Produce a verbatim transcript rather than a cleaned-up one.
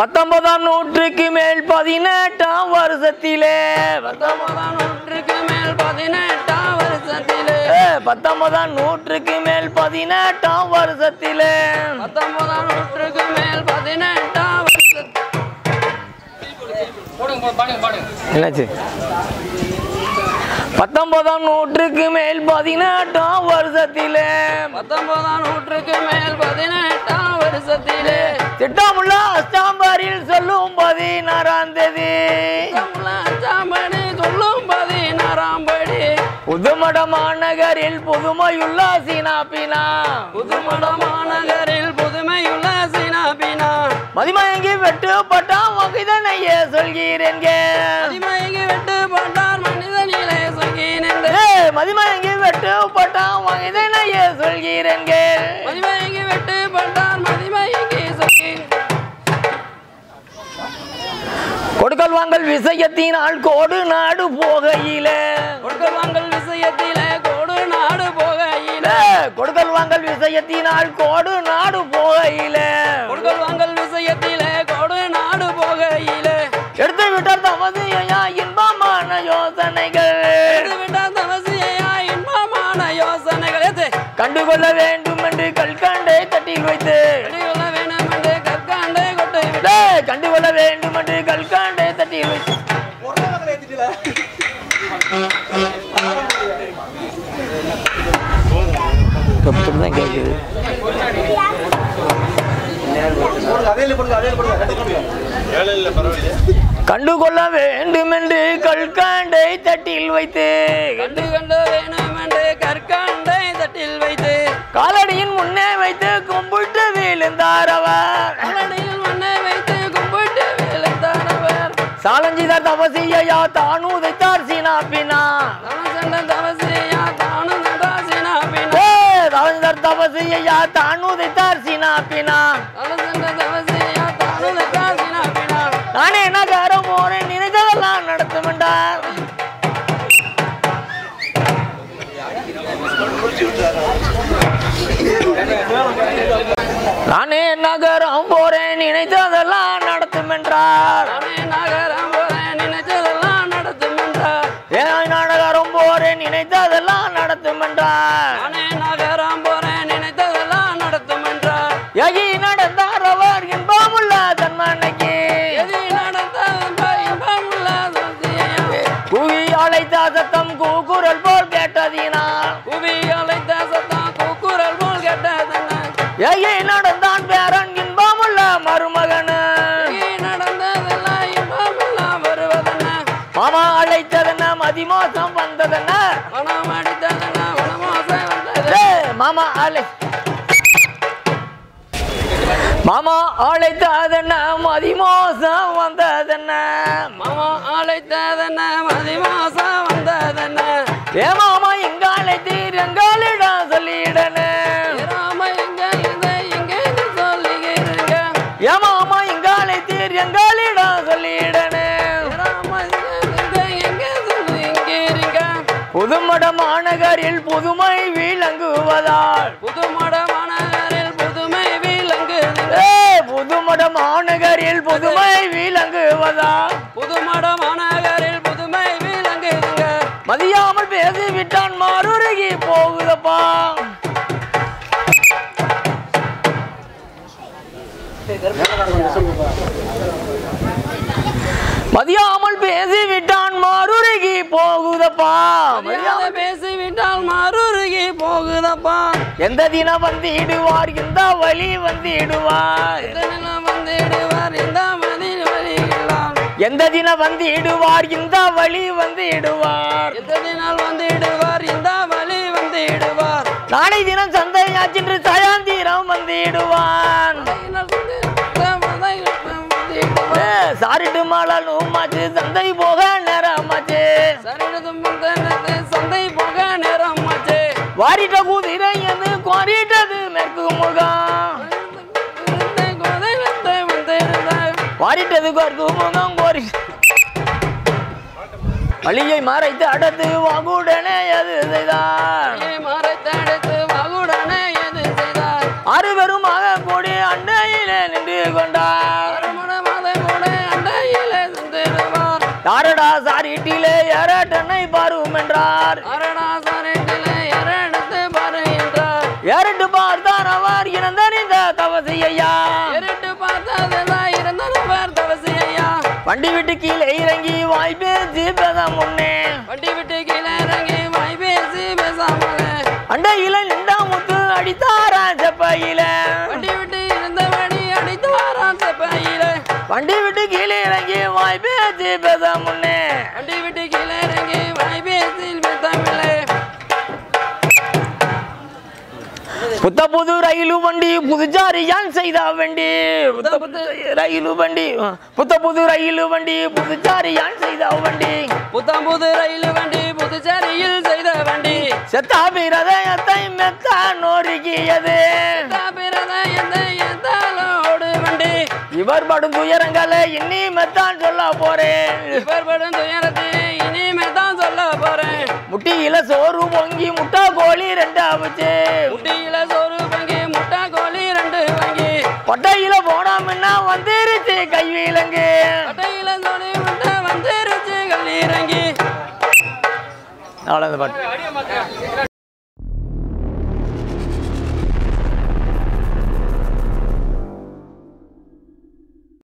பத்தொன்பதாம் நூற்றுக்கு மேல் பதினெட்டாம் வருஷத்திலே பத்தொன்பதாம் நூற்றுக்கு மேல் பதினெட்டாம் வருஷத்திலே பத்தொன்பதாம் நூற்றுக்கு மேல் பதினெட்டாம் வருஷத்திலே பத்தொன்பதாம் நூற்றுக்கு மேல் பதினெட்டாம் வருஷத்திலே என்னாச்சு பத்தொன்பதாம் நூற்றுக்கு மேல் பதினெட்டாம் வருஷத்திலே பத்தொன்பதாம் நூற்றுக்கு மேல் பதினெட்டாம் வருஷத்திலே திட்டமுள்ள அஸ்தாம்பரில் சொல்லும் பதினாறாம் தேதி அச்சாம்படி சொல்லும் பதினாறாம் படி புதுமட மாநகரில் புதுமையுள்ள சீனாபினா புதுமட மாநகரில் புதுமையுள்ள சீனாபினா மதிமயங்கி வெட்டுப்பட்டான் வகைதனையே சொல்கிறேன் மதிமயங்கி வெட்டுப்பட்டார் மனிதனிலே சொல்கிறேன் மதிமயங்கி வெட்டுப்பட்டான் வகைதனையே சொல்கிறேன் மதிமயங்கி வெட்டுப்பட்டார் மதிமயங்கி சொல்கிறேன் கொடுக்கல் வாங்கல் விஷயத்தினால் கோடு நாடு போகையிலே கொடுக்கல் வாங்கல் விஷயத்திலே கோடு நாடு போகையிலே கொடுக்கல் வாங்கல் விஷயத்தினால் கோடு நாடு போகையிலே கொடுக்கல் வாங்கல் விஷயத்திலே கோடு நாடு போகையிலே எடுத்து விட்டால் தமது இன்பமான யோசனைகள் எடுத்து விட்டால் தமசியா இன்பமான யோசனைகள் கண்டுகொள்ள வேண்டும் என்று கல்கண்டை தட்டில் வைத்து கண்டுகொள்ள வேண்டும் என்று கற்காண்டை கொட்டை விட்டு கண்டுகொள்ள வேண்டும் என்று கல்கண்டை தட்டில் வைத்து அப்படிதான் கேட்குது கண்டுகொள்ள வேண்டும் என்று கல்கண்டை தட்டில் வைத்து கண்டு கண்டு வேணும் என்று கற்காண்டை தட்டில் வைத்து காலடியின் முன்னே வைத்து கும்பிட்டு விழுந்தார் அவர் காலடியில் முன்னே வைத்து கும்பிட்டு விழுந்தார் சாலஞ்சிதார் தவசியா தானு உதைத்தார் சீனாபினா தவசியா தானு சீனாபினா சாலஞ்சிதார் தவசியா தானு உதைத்தார் சீனாபினா தவசியா தானு சீனாபினா நானே நகரம் போறேன் நினைத்ததெல்லாம் நடத்தும் என்றார் நானே நகரம் போறேன் நினைத்ததெல்லாம் நடத்தும் என்றார் நகரம் போறேன் நினைத்ததெல்லாம் நடத்தும் என்றார் ஏன் நகரம் போறேன் நினைத்ததெல்லாம் நடத்தும் என்றார் நானே நகரம் போறேன் நினைத்ததெல்லாம் நடத்தும் என்றார் எகி நடந்தார் அவர் இன்பமுள்ள தன்மனைக்கு எதி நடந்தார் இன்பமுள்ள குவி அழைத்த சத்தம் கூக்குரல் போல் கேட்டதினால் குவி அழைத்த சத்தம் கூக்குரல் போல் கேட்டதன எகி நடந்தான் பேரன் இன்பமுள்ள மருமகன் நடந்ததெல்லாம் இன்பமுள்ள வருவதன மாமா அழைத்ததென்ன மதிமோசம் வந்ததென்ன மனம் அடித்ததன மனமோசம் வந்தது மாமா அழை மாமா அழைத்ததென்ன மதிமோசம் வந்ததென்ன மாமா அழைத்ததன மதிமோசம் வந்ததன ஏ மாமா இங்க அழைத்தீர் எங்களிடம் சொல்லிடனே ராம இங்க இருந்த இங்கே சொல்லுகிறீங்க ஏ மாமா இங்க அழைத்தீர் எங்களிடம் சொல்லிடனே ராம இங்க எங்கே சொல்லுகிறீங்க புதுமட மாநகரில் புதுமை விளங்குவதால் புதுமட மாநகரில் புதுமை விளங்குது புதுமட மாநகரில் புதுமை விளங்குவதால் புதுமட மாநகரில் புதுமை விளங்குதுங்க மதியாமல் பேசிவிட்டான் மாறுருகி போகுதப்பா மதியாமல் பேசிவிட்டான் மாறுருகி போகுதப்பா பேசிவிட்டால் மாறுருகி போகுதப்பா எந்த தினம் வந்திடுவார் இந்த வழி வந்திடுவார் வந்திடுவார் இந்த மதி வழிகளால் எந்த தினம் வந்திடுவார் இந்த வழி வந்திடுவார் எந்த தினால் வந்திடுவார் இந்த வழி வந்திடுவார் நாளை தினம் சந்தையாச்சென்று சாயாந்திரம் வந்திடுவான் சாரிட்டு மாளாலும் மாச்சு சந்தை போக நேரமாச்சு சந்தை போக நேரமாச்சு வாரிட்ட குதிரை என்று குவாரிட்டது மேற்கு முகம் வாரிட்டது மேற்கு முகம் கோரி வழியை மறைத்து அடத்து வாகுடனே எது செய்தார் மறைத்து அடத்து வாகுடனே எது செய்தார் ஆறு பெருமாக கூடி அண்டையிலே நின்று கொண்டார் ஏறட்டனை பாரும் என்றார். ஏறிட்டு பார்த்தார் அவர் இறந்தறிந்த தவசி ஐயா. வண்டி விட்டு கீழே இறங்கி வாய் பேசி பேச முன்னே வண்டி விட்டு கீழே இறங்கி வாய் பேசி பேசாமலே அண்டையில நின்றா முத்து அடித்தாரான் செப்பையில. வண்டி விட்டு இருந்தபடி அடித்தாரான் செப்பையில. வண்டி விட்டு கீழே இறங்கி வாய் பேசி பேச முன்னே வண்டி விட்டு கீழே இறங்கி வாய் பேசி பேசாமலே புத்த புது ரயிலு வண்டி புதுச்சாரியான் செய்த வண்டி. புத்த புது ரயிலு வண்டி புத்த புது ரயிலு வண்டி புதுச்சாரியான் செய்த வண்டி. புத்தம் புது ரயில் வண்டி புதுச்சேரியில் செய்த வண்டி. செத்தா பிரதயத்தை மெத்தா நோருகியது. எத்தாலோடு வண்டி. இவர் படும் துயரங்களை இனி மெத்தான் சொல்ல போறேன். இவர் படும் துயரத்தை இனிமே தான் சொல்ல போறேன். முட்டியில சோறு பொங்கி முட்டா கோழி ரெண்டு அவிச்சு. முட்டியில சோறு பொங்கி முட்டா கோழி ரெண்டு வாங்கி. பட்டையில போனோம்னா வந்துருச்சு கைவிலங்கு. பட்டையில சோழி முட்டை வந்துருச்சு கல்லீரங்கி. அவ்வளவு பாட்டு.